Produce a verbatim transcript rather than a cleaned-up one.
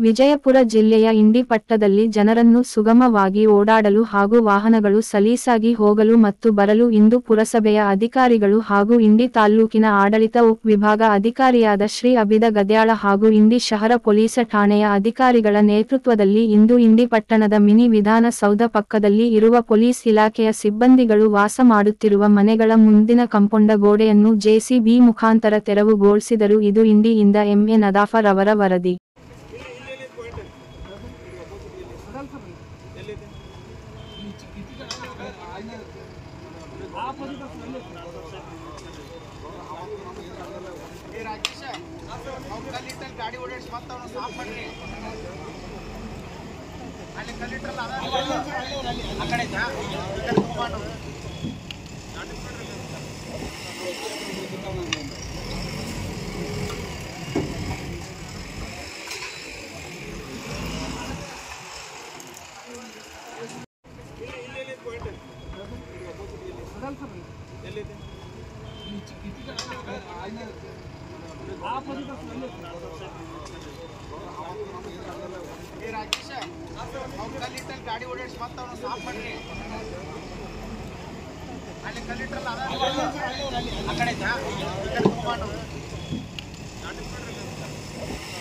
ವಿಜಯಪುರ ಜಿಲ್ಲೆಯ ಇಂಡಿ ಪಟ್ಟಣದಲ್ಲಿ ಜನರನ್ನು ಸುಗಮವಾಗಿ ಓಡಾಡಲು ಹಾಗೂ ವಾಹನಗಳು ಸಲೀಸಾಗಿ ಹೋಗಲು ಮತ್ತು ಬರಲು ಇಂದು ಪುರಸಭೆಯ ಅಧಿಕಾರಿಗಳು ಹಾಗೂ ಇಂಡಿ ತಾಲ್ಲೂಕಿನ ಆಡಳಿತ ಉಪ ವಿಭಾಗ ಅಧಿಕಾರಿಯಾದ ಶ್ರೀ ಅಭಿದ ಗದ್ಯಾಳ ಹಾಗೂ ಇಂಡಿ ಶಹರ ಪೊಲೀಸ್ ಠಾಣೆಯ ಅಧಿಕಾರಿಗಳ ನೇತೃತ್ವದಲ್ಲಿ ಇಂದು ಇಂಡಿ ಪಟ್ಟಣದ ಮಿನಿ ವಿಧಾನಸೌಧ ಪಕ್ಕದಲ್ಲಿ ಇರುವ ಪೊಲೀಸ್ ಇಲಾಖೆಯ ಸಿಬ್ಬಂದಿಗಳು ವಾಸ ಮಾಡುತ್ತಿರುವ ಮನೆಗಳ ಮುಂದಿನ ಕಂಪೌಂಡ ಗೋಡೆಯನ್ನು ಜೆಸಿಬಿ ಮುಖಾಂತರ ತೆರವುಗೊಳಿಸಿದರು. ಇದು ಇಂಡಿಯಿಂದ ಎಂ ಎ ನದಾಫರ್ ಅವರ ವರದಿ. ಗಾಡಿ ಓಡಾಡಿಸಿ ಮತ್ತೆ ಅವನು ಸಾಫ್ ಮಾಡ್ರಿ. ಅಲ್ಲಿ ಕಲ್ಲಿಟ್ರಲ್ಲ ಆ ಕಡೆ ಗಾಡಿ ಓಡಾಡಿಸಿ ಮತ್ತೆ ಅವನು ಸಾಫ್ ಮಾಡ್ರಿ. ಅಲ್ಲಿ ಕಲ್ಲಿಟ್ರಲ್ಲ ಆ ಕಡೆ